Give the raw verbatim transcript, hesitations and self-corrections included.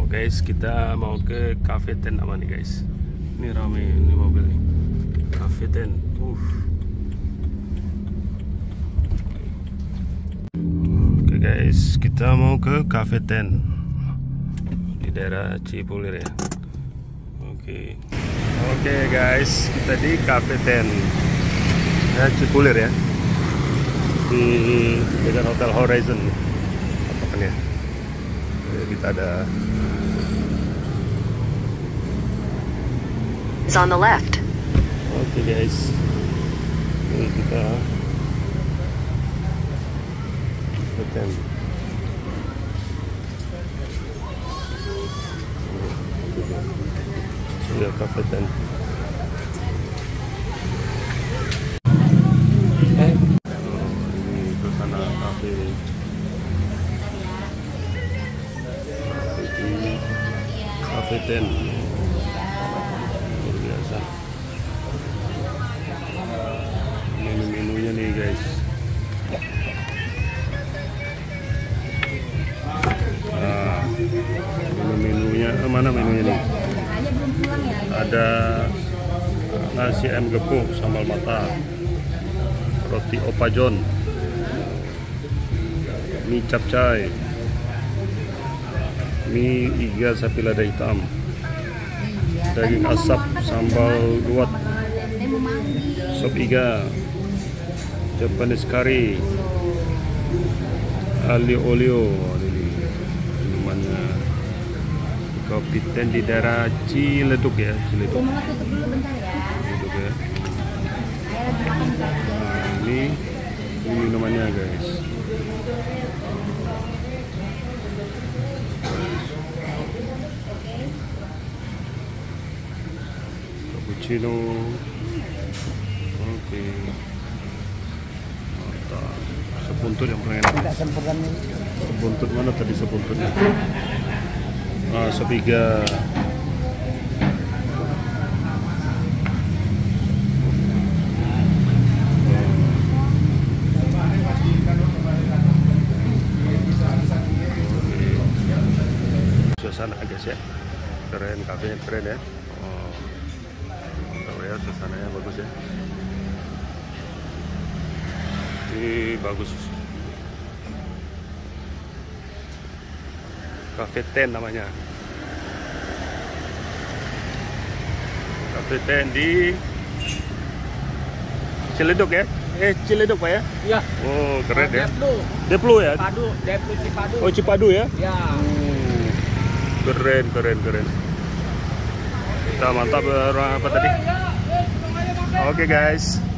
Oh guys, kita mau ke Cafe Ten apa nih guys? Ini rame ini mobil nih. Cafe Ten. Uh. Oke guys, kita mau ke Cafe Ten di daerah Cipulir ya. Oke. Oke guys, kita di Cafe Ten ya, Cipulir ya. Di dekat Hotel Horizon. Apa kan ya? Kita ada is on the left. Oke okay guys, ini kita Cafe sudah Cafe Ten. Eh, ini suasana kafe. Cafe Ten luar biasa. Menu-menunya nih guys. Nah, menu-menunya eh, mana menunya nih? Ada nasi ayam gepuk sambal mata, roti opajon, mie capcay, mie iga sapi lada hitam, daging asap sambal luwak, sop iga, Japanese curry, alio olio. Ini minumannya Cafe Ten di daerah Ciledug ya, Ciledug. Ciledug ya. Nah, ini, ini minumannya guys. Cappuccino. Oke. Okay. Mantap. Sebuntut yang paling enak. Sebuntut mana tadi sebuntutnya? Ah, sepiga. Suasana guys ya. Keren, kafenya keren ya. Ya, suasananya bagus ya. Ini bagus. Cafe Ten namanya. Cafe Ten di Ciledug ya? Eh, Ciledug Pak ya? Iya. Oh, keren ya. Deplu. Deplu ya? Cipadu, Deplu Cipadu. Oh, Cipadu ya? Ya. Hmm. Keren, keren, keren. Kita mantap apa tadi? Oke okay, guys.